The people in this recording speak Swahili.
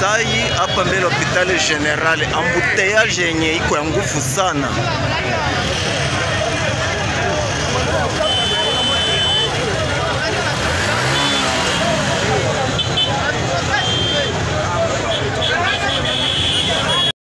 sai hapa mbele hospitali general, ambuteyage yenye iko ya nguvu sana.